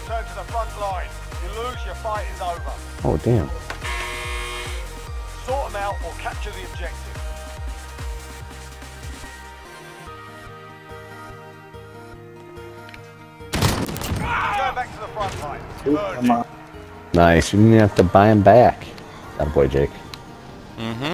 return to the front line. You lose, your fight is over. Oh, damn. Sort them out or capture the objective. Go back to the front line. You've earned it. Nice. You didn't have to buy him back. That boy, Jake. Mm-hmm.